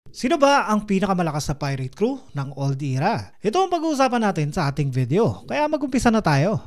Sino ba ang pinakamalakas na pirate crew ng old era? Ito ang pag-uusapan natin sa ating video, kaya mag-umpisa na tayo.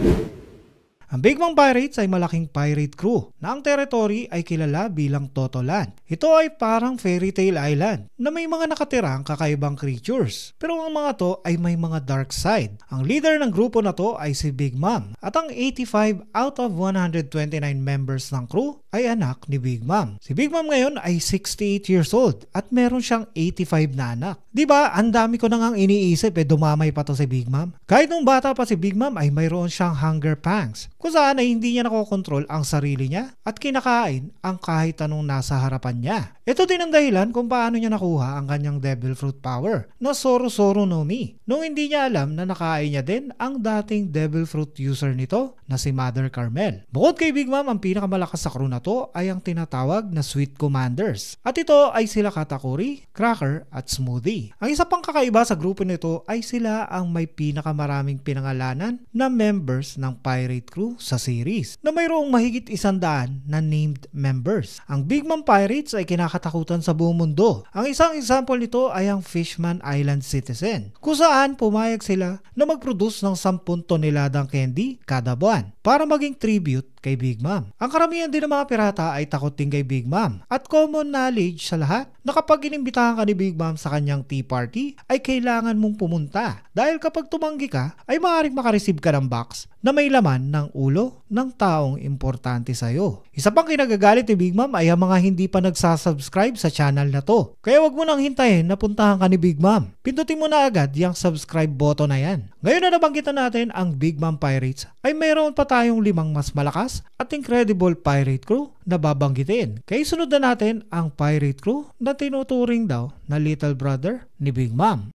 Ang Big Mom Pirates ay malaking pirate crew na ang territory ay kilala bilang Totoland. Ito ay parang fairy tale island na may mga nakatirang kakaibang creatures. Pero ang mga to ay may mga dark side. Ang leader ng grupo na to ay si Big Mom at ang 85 out of 129 members ng crew ay anak ni Big Mom. Si Big Mom ngayon ay 68 years old at meron siyang 85 na anak. Diba, ang dami ko na ngang iniisip dumamay pa to si Big Mom. Kahit nung bata pa si Big Mom ay mayroon siyang hunger pangs kung saan ay hindi niya nakokontrol ang sarili niya at kinakain ang kahit anong nasa harapan niya. Ito din ang dahilan kung paano niya nakuha ang kanyang devil fruit power na Soro no Mi nung hindi niya alam na nakain niya din ang dating devil fruit user nito na si Mother Carmel. Bukod kay Big Mom, ang pinakamalakas sa crew na to ay ang tinatawag na Sweet Commanders at ito ay sila Katakuri, Cracker at Smoothie. Ang isa pang kakaiba sa grupo nito ay sila ang may pinakamaraming pinangalanan na members ng pirate crew sa series na mayroong mahigit 100 na named members. Ang Big Mom Pirates ay kinakatakutan sa buong mundo. Ang isang example nito ay ang Fishman Island Citizen kung saan pumayag sila na mag-produce ng 10 toneladang candy kada buwan para maging tribute kay Big Mom. Ang karamihan din ng mga pirata ay takot din kay Big Mom at common knowledge sa lahat na kapag inimbitahan ka ni Big Mom sa kanyang tea party ay kailangan mong pumunta dahil kapag tumanggi ka ay maaaring makareceive ka ng box na may laman ng ulo ng taong importante sa'yo. Isa pang kinagagalit ni Big Mom ay ang mga hindi pa nagsasubscribe sa channel na to. Kaya wag mo nang hintayin na puntahan ka ni Big Mom. Pindutin mo na agad yung subscribe button na yan. Ngayon na nabanggitan natin ang Big Mom Pirates ay mayroon pa tayong 5 mas malakas at incredible pirate crew na babanggitin. Kaya sunod na natin ang pirate crew na tinuturing daw na little brother ni Big Mom.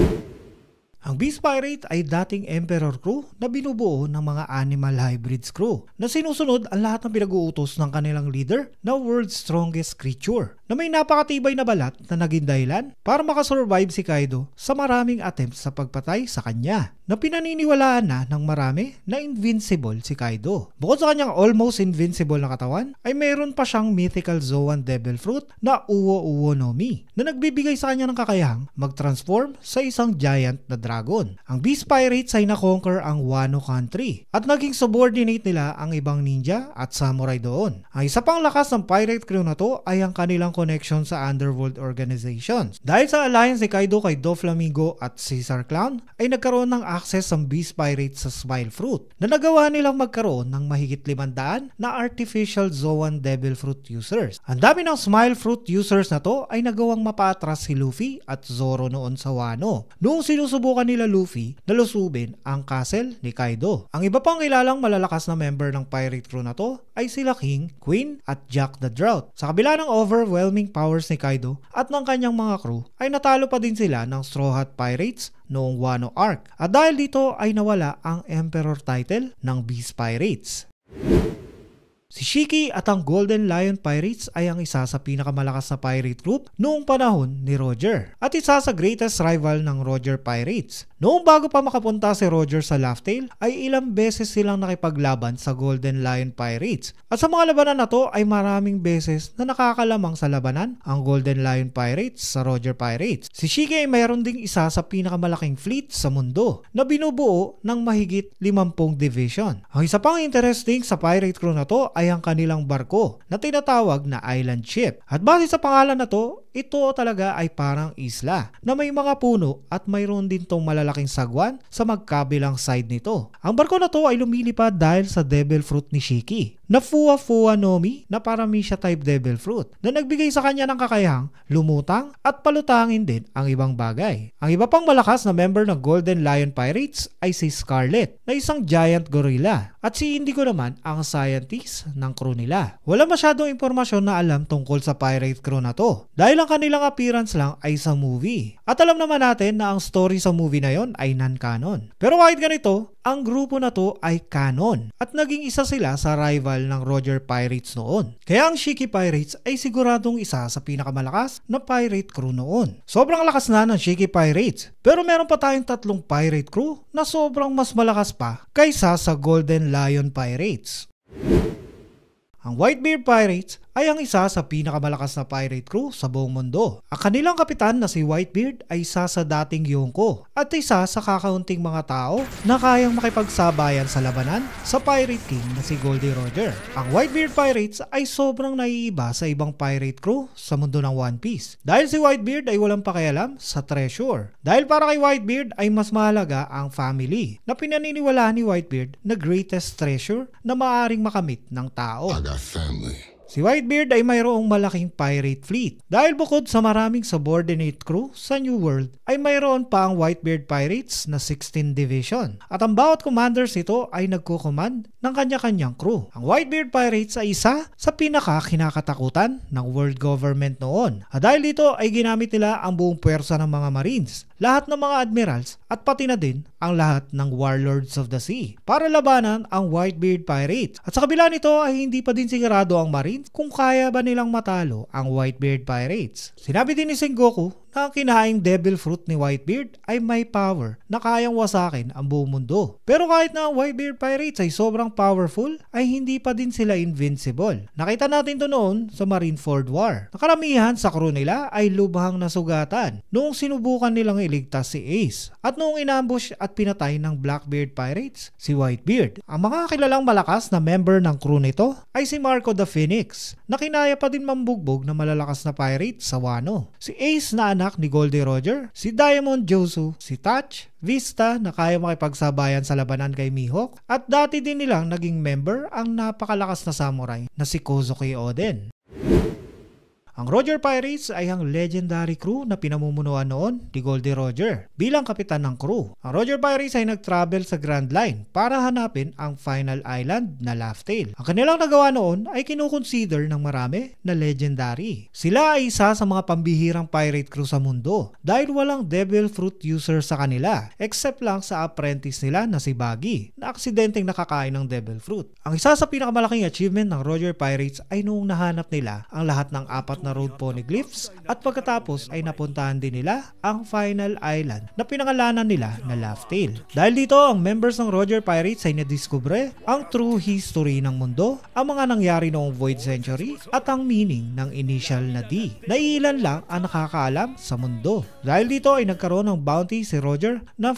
Ang Beast Pirate ay dating Emperor crew na binubuo ng mga animal hybrids crew na sinusunod ang lahat ng pinag-uutos ng kanilang leader na world's strongest creature na may napakatibay na balat na naging dahilan para makasurvive si Kaido sa maraming attempts sa pagpatay sa kanya na pinaniniwalaan na ng marami na invincible si Kaido. Bukod sa kanyang almost invincible na katawan ay mayroon pa siyang mythical Zoan Devil Fruit na Uwo no Mi na nagbibigay sa kanya ng kakayahang mag-transform sa isang giant na dragon. Ang Beast Pirates ay na-conquer ang Wano country at naging subordinate nila ang ibang ninja at samurai doon. Ang isa pang lakas ng pirate crew na to ay ang kanilang connection sa underworld organizations. Dahil sa alliance ni Kaido kay Doflamingo at Caesar Clown ay nagkaroon ng access ang Beast Pirates sa Smile Fruit na nagawa nilang magkaroon ng mahigit 500 na artificial Zoan Devil Fruit users. Ang dami ng Smile Fruit users na to ay nagawang mapaatras si Luffy at Zoro noon sa Wano noong sinusubukan nila Luffy na lusubin ang castle ni Kaido. Ang iba pang kilalang malalakas na member ng pirate crew na to ay sila King, Queen at Jack the Drought. Sa kabila ng overwhelming powers ni Kaido at ng kanyang mga crew ay natalo pa din sila ng Straw Hat Pirates noong Wano Arc at dahil dito ay nawala ang Emperor title ng Beast Pirates. Si Shiki at ang Golden Lion Pirates ay ang isa sa pinakamalakas na pirate group noong panahon ni Roger at isa sa greatest rival ng Roger Pirates. Noong bago pa makapunta si Roger sa Laugh Tale ay ilang beses silang nakipaglaban sa Golden Lion Pirates at sa mga labanan na to ay maraming beses na nakakalamang sa labanan ang Golden Lion Pirates sa Roger Pirates. Si Shiki ay mayroon ding isa sa pinakamalaking fleet sa mundo na binubuo ng mahigit 50 division. Ang isa pang interesting sa pirate crew na to ay ang kanilang barko na tinatawag na island ship. At base sa pangalan na to, ito talaga ay parang isla na may mga puno at mayroon din tong malalaking sagwan sa magkabilang side nito. Ang barko na to ay lumilipad dahil sa devil fruit ni Shiki na Fuwa no Mi na Paramecia type devil fruit na nagbigay sa kanya ng kakayahang lumutang at palutangin din ang ibang bagay. Ang iba pang malakas na member ng Golden Lion Pirates ay si Scarlet na isang giant gorilla at si Indigo naman ang scientist ng crew nila. Wala masyadong impormasyon na alam tungkol sa pirate crew na to dahil ang kanilang appearance lang ay sa movie. At alam naman natin na ang story sa movie na yon ay non-canon. Pero kahit ganito, ang grupo na to ay canon at naging isa sila sa rival ng Roger Pirates noon. Kaya ang Shiki Pirates ay siguradong isa sa pinakamalakas na pirate crew noon. Sobrang lakas na ng Shiki Pirates, pero meron pa tayong 3 pirate crew na sobrang mas malakas pa kaysa sa Golden Lion Pirates. Ang Whitebeard Pirates ay ang isa sa pinakamalakas na pirate crew sa buong mundo. Ang kanilang kapitan na si Whitebeard ay isa sa dating Yonko at isa sa kakaunting mga tao na kayang makipagsabayan sa labanan sa Pirate King na si Goldie Roger. Ang Whitebeard Pirates ay sobrang naiiba sa ibang pirate crew sa mundo ng One Piece dahil si Whitebeard ay walang pakialam sa treasure. Dahil para kay Whitebeard ay mas mahalaga ang family na pinaniniwalaan ni Whitebeard na greatest treasure na maaaring makamit ng tao. I got family. Si Whitebeard ay mayroong malaking pirate fleet dahil bukod sa maraming subordinate crew sa New World ay mayroon pa ang Whitebeard Pirates na 16 Division at ang bawat commanders nito ay nagko-command ng kanya-kanyang crew. Ang Whitebeard Pirates ay isa sa pinaka-kinakatakutan ng world government noon at dahil dito ay ginamit nila ang buong puwersa ng mga Marines, lahat ng mga admirals at pati na din ang lahat ng Warlords of the Sea para labanan ang Whitebeard Pirates. At sa kabila nito ay hindi pa din sigurado ang Marines kung kaya ba nilang matalo ang Whitebeard Pirates. Sinabi din ni Sengoku na ang kinahaing devil fruit ni Whitebeard ay may power na kayang wasakin ang buong mundo. Pero kahit na ang Whitebeard Pirates ay sobrang powerful, ay hindi pa din sila invincible. Nakita natin to noon sa Marineford War. Nakaramihan sa crew nila ay lubhang nasugatan noong sinubukan nilang iligtas si Ace at noong inambush at pinatay ng Blackbeard Pirates si Whitebeard. Ang mga kilalang malakas na member ng crew nito ay si Marco the Phoenix na kinaya pa din mambugbog na malalakas na pirate sa Wano, si Ace na anak ni Goldie Roger, si Diamond Josu, si Touch, Vista na kaya makipagsabayan sa labanan kay Mihawk at dati din nilang naging member ang napakalakas na samurai na si Kozuki Oden. Ang Roger Pirates ay ang legendary crew na pinamumunuan noon ni Goldie Roger bilang kapitan ng crew. Ang Roger Pirates ay nag-travel sa Grand Line para hanapin ang final island na Laugh Tale. Ang kanilang nagawa noon ay kinukonsider ng marami na legendary. Sila ay isa sa mga pambihirang pirate crew sa mundo dahil walang devil fruit user sa kanila except lang sa apprentice nila na si Buggy na aksidenteng nakakain ng devil fruit. Ang isa sa pinakamalaking achievement ng Roger Pirates ay noong nahanap nila ang lahat ng apat na road poneglyphs at pagkatapos ay napuntahan din nila ang final island na pinangalanan nila na Laugh Tale. Dahil dito ang members ng Roger Pirates ay nadiskubre ang true history ng mundo, ang mga nangyari noong Void Century at ang meaning ng initial na D na ilan lang ang nakakaalam sa mundo. Dahil dito ay nagkaroon ng bounty si Roger na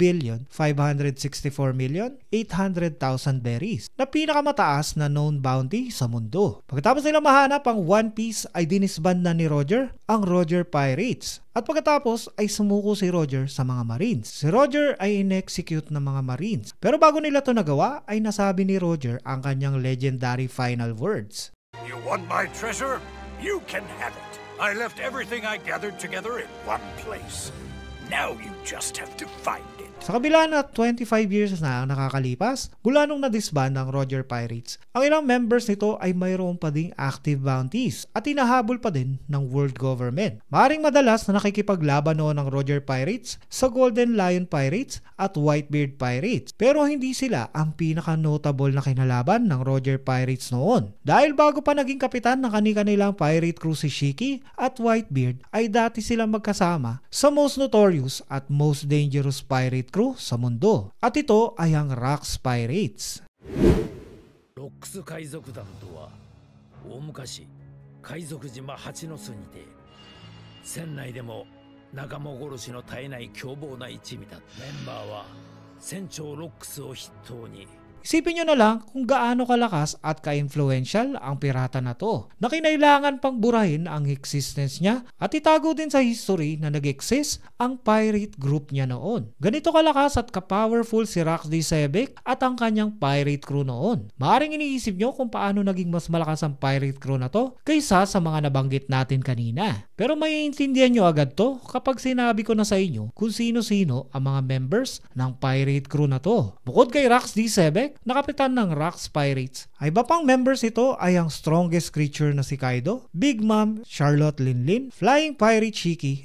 5,564,800,000 berries na pinakamataas na known bounty sa mundo. Pagkatapos nila mahanap ang One Piece ay dinisband na ni Roger ang Roger Pirates. At pagkatapos ay sumuko si Roger sa mga Marines. Si Roger ay in-execute ng mga Marines. Pero bago nila to nagawa ay nasabi ni Roger ang kanyang legendary final words. You want my treasure? You can have it. I left everything I gathered together in one place. Now you just have to find it. Sa kabila na 25 years na ang nakakalipas mula nung na-disband ang Roger Pirates, ang ilang members nito ay mayroon pa ding active bounties at hinahabol pa din ng world government. Maring madalas na nakikipaglaban noon ang Roger Pirates sa Golden Lion Pirates at Whitebeard Pirates, pero hindi sila ang pinaka-notable na kinalaban ng Roger Pirates noon. Dahil bago pa naging kapitan ng kanilang pirate crew si Shiki at Whitebeard ay dati silang magkasama sa most notorious at most dangerous pirate crew sa mundo. At ito ay ang Rocks Pirates. ロックス海賊団とは大昔海賊島八の巣にて船内でも仲間殺しの絶えない凶暴な一味だ。メンバーは船長ロックスを筆頭に Isipin nyo na lang kung gaano kalakas at ka-influential ang pirata na to na kinailangan pang burahin ang existence niya at itago din sa history na nag-exist ang pirate group niya noon. Ganito kalakas at ka-powerful si Rox D. Sebec at ang kanyang pirate crew noon. Maaring iniisip nyo kung paano naging mas malakas ang pirate crew na to kaysa sa mga nabanggit natin kanina. Pero maiintindihan nyo agad to kapag sinabi ko na sa inyo kung sino-sino ang mga members ng pirate crew na to. Bukod kay Rox D. Sebec, na kapitan ng Rocks Pirates, ay iba pang members ito ay ang strongest creature na si Kaido, Big Mom Charlotte Linlin, Flying Pirate Shiki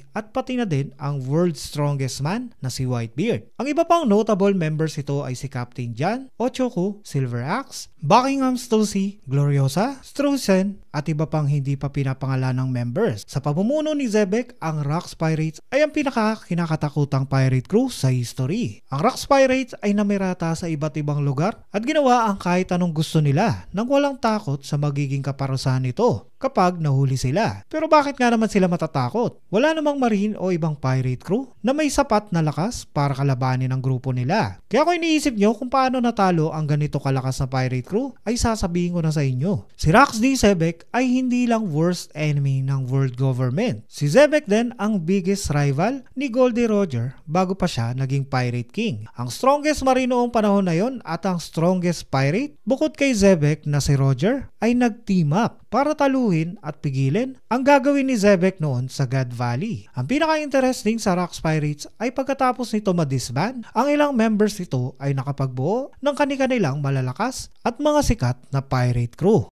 at pati na din ang world's strongest man na si Whitebeard. Ang iba pang notable members ito ay si Captain John, Ochoco, Silver Axe, Buckingham Stussy, Gloriosa, Strausen at iba pang hindi pa pinapangalan ng members. Sa pamumuno ni Xebec, ang Rocks Pirates ay ang pinaka-kinakatakutang pirate crew sa history. Ang Rocks Pirates ay namirata sa iba't ibang lugar at ginawa ang kahit anong gusto nila nang walang takot sa magiging kaparusahan nito kapag nahuli sila. Pero bakit nga naman sila matatakot? Wala namang marine o ibang pirate crew na may sapat na lakas para kalabanin ang grupo nila. Kaya kung iniisip nyo kung paano natalo ang ganito kalakas na pirate crew, ay sasabihin ko na sa inyo. Si Rox D. Xebec ay hindi lang worst enemy ng world government. Si Xebec din ang biggest rival ni Goldie Roger bago pa siya naging pirate king. Ang strongest marine noong panahon na yon at ang strongest pirate bukod kay Xebec na si Roger ay nag-team up para taluhin at pigilin ang gagawin ni Xebec noon sa God Valley. Ang pinaka-interesting sa Rocks Pirates ay pagkatapos nito madisband, ang ilang members nito ay nakapagbuo ng kani-kanilang malalakas at mga sikat na pirate crew.